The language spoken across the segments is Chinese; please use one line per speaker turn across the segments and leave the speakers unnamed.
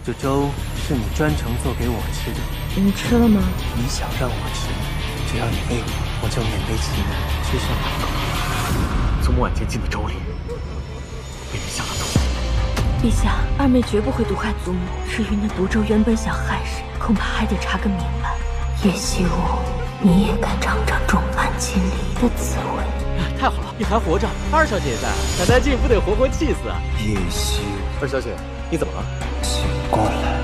这粥是你专程做给我吃的，
你吃了吗？
你想让我吃，只要你喂我就勉为其难吃上两口。
从晚间进的粥里，被人下了毒。
陛下，二妹绝不会毒害祖母。至于那毒粥原本想害谁，恐怕还得查个明白。叶希武，你也敢尝尝众叛亲离的滋味？
太好了，你还活着，二小姐也在，奶奶进不得活活气死啊！
叶希武，
二小姐，你怎么了？
醒过来。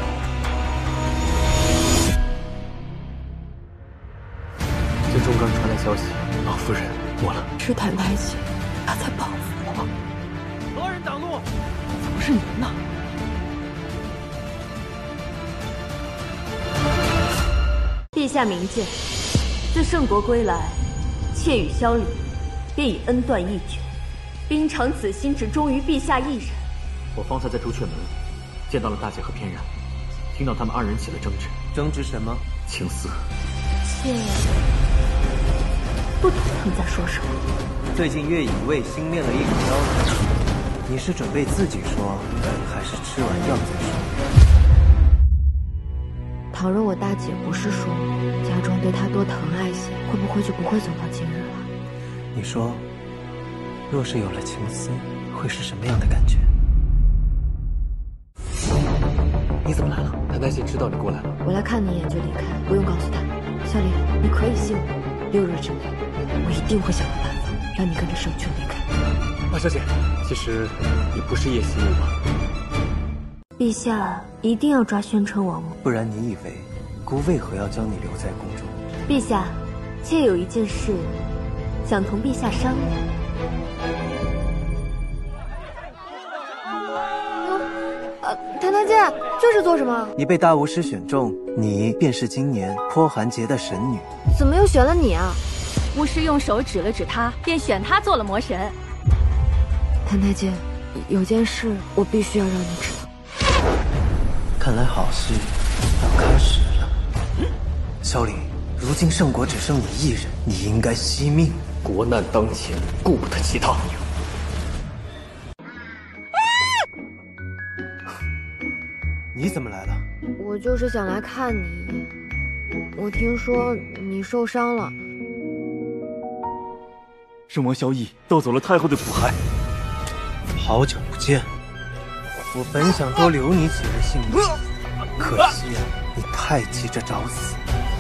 京中刚传来消息，老夫人没了。
是谭太姐，她在报复我。
何人挡路？
怎么是您呢？
陛下明鉴，自圣国归来，妾与萧礼便已恩断义绝，冰场此心只忠于陛下一人。
我方才在朱雀门见到了大姐和翩然，听到他们二人起了争执。
争执什么？
情丝。
妾不懂他们在说什么。
最近月以卫新练了一种妖法，你是准备自己说，还是吃完药再说？
倘若我大姐不是说家中对她多疼爱些，会不会就不会走到今日了？
你说，若是有了情丝，会是什么样的感觉？
你怎么来了？谭太信知道你过来了。
我来看你一眼就离开，不用告诉他。小李，你可以信我，6日之内，我一定会想个办法让你跟着圣君离开。
二小姐，其实你不是叶希武吧？
陛下一定要抓宣称王母，
不然你以为姑为何要将你留在宫中？
陛下，妾有一件事想同陛下商量。
谭太监，这是做什么？
你被大巫师选中，你便是今年泼寒节的神女。
怎么又选了你啊？
巫师用手指了指他，便选他做了魔神。
谭太监，有件事我必须要让你知道。
看来好事要开始了。萧凌，如今圣国只剩你一人，你应该惜命。
国难当前，顾不得其他。
你怎么来了？
我就是想来看你一眼。我听说你受伤了。
圣王萧绎盗走了太后的骨骸。
好久不见，我本想多留你几日性命，可惜啊，你太急着找死。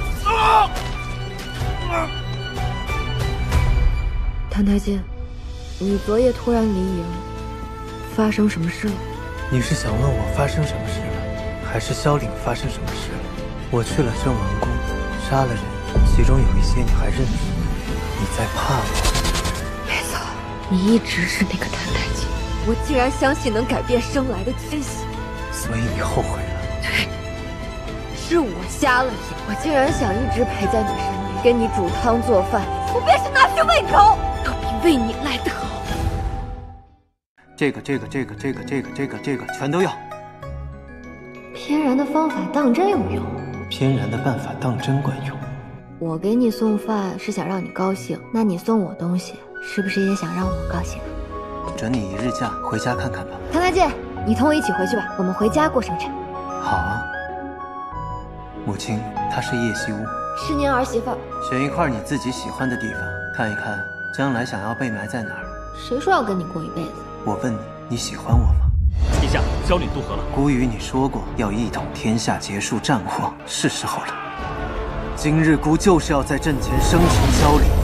谭太监，你昨夜突然离营，发生什么事了？
你是想问我发生什么事了，还是萧凌发生什么事了？我去了圣王宫，杀了人，其中有一些你还认识，你在怕我？
没错，你一直是那个谭太监。我竟然相信能改变生来的迁徙，
所以你后悔了？
对，是我瞎了眼，我竟然想一直陪在你身边，给你煮汤做饭，我便是拿去喂狗，都比喂你来得好。
这个，全都要。
翩然的方法当真有用？
翩然的办法当真管用。
我给你送饭是想让你高兴，那你送我东西是不是也想让我高兴？
准你1日假，回家看看吧。
谭太监，你同我一起回去吧，我们回家过生辰。
好啊。母亲，她是叶希巫，
是您儿媳妇。
选一块你自己喜欢的地方，看一看将来想要被埋在哪儿。
谁说要跟你过一辈子？
我问你，你喜欢我吗？
陛下，萧凌渡河了。
姑与你说过，要一统天下，结束战火，是时候了。今日姑就是要在阵前生擒萧凌。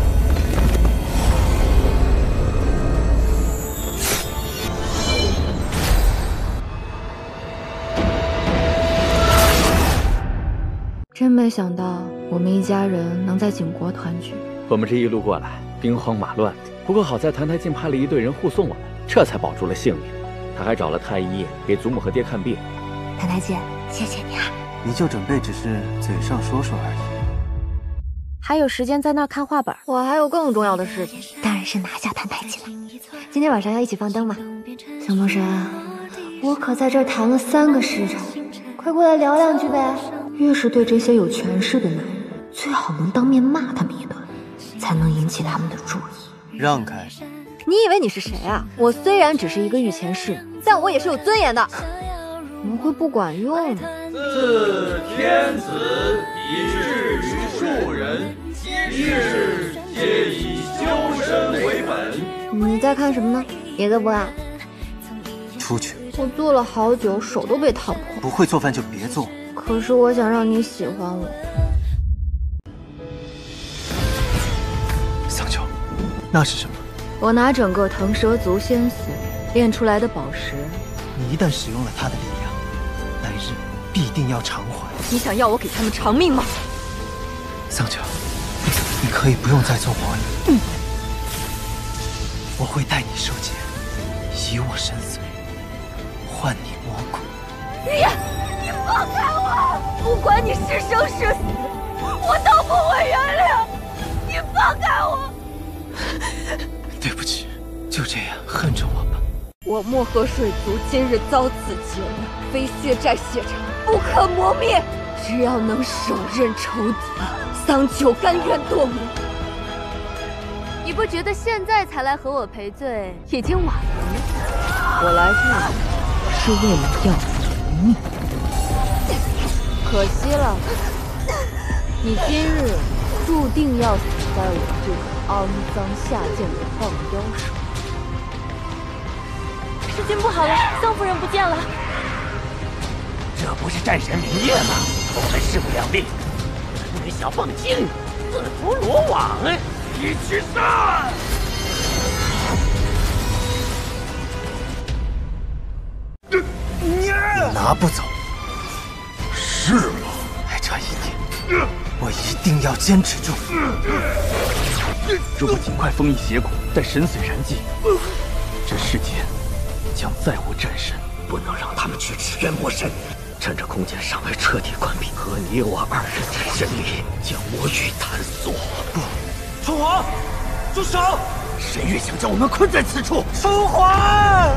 真没想到我们一家人能在景国团聚。
我们这一路过来，兵荒马乱的，不过好在谭太进派了一队人护送我们，这才保住了性命。他还找了太医给祖母和爹看病。
谭太监，谢谢你啊！
你就准备只是嘴上说说而已？
还有时间在那儿看画本？我还有更重要的事情，当然是拿下谭太进了。今天晚上要一起放灯吗？小魔神，我可在这儿谈了3个时辰，快过来聊2句呗。越是对这些有权势的男人，最好能当面骂他们一顿，才能引起他们的注意。
让开！
你以为你是谁啊？我虽然只是一个御前侍女，但我也是有尊严的。 怎么会不管用呢？
自天子以至于庶人，一世皆以修身为本。
你在看什么呢？别的不爱。
出去。
我做了好久，手都被烫破。
不会做饭就别做。
可是我想让你喜欢我。
桑丘，那是什么？
我拿整个腾蛇族仙髓炼出来的宝石。
你一旦使用了它的力量，来日必定要偿还。
你想要我给他们偿命吗？
桑丘，你可以不用再做魔女。我会带你受劫，以我神髓换你魔骨。
你放开我！不管你是生是死，我都不会原谅。你放开我！
对不起，就这样恨着我吧。
我漠河水族今日遭此劫难，非血债血偿，不可磨灭。只要能手刃仇敌，桑丘甘愿堕落。
你不觉得现在才来和我赔罪已经晚了吗？
我来这里是为了要你，可惜了，你今日注定要死在我这个肮脏下贱的棒妖手。
事情不好了，桑夫人不见了。
这不是战神明月吗？我们势不两立。那个小棒精，自投罗网，一起散！
你拿不走。
是吗？
还差一点，我一定要坚持住。
如果尽快封印邪骨，待神髓燃尽，这世间将再无战神。
不能让他们去驰援魔神。趁着空间尚未彻底关闭，和你我二人之神力将魔域探索。
不，
父皇，住手！神月想将我们困在此处。
父皇，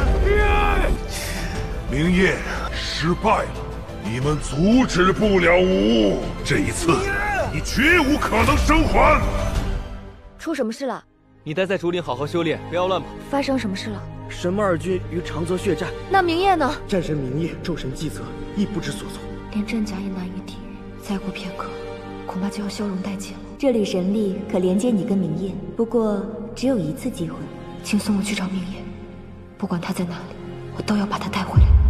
明夜失败了，你们阻止不了吾。这一次，你绝无可能生还。
出什么事了？
你待在竹林好好修炼，不要乱跑。
发生什么事了？
神魔二军与长泽血战，
那明夜呢？
战神明夜众神计策，亦不知所措，
连真假也难以抵御。再过片刻，恐怕就要消融殆尽了。
这缕神力可连接你跟明夜，不过只有一次机会。
请送我去找明夜，不管他在哪里，我都要把他带回来。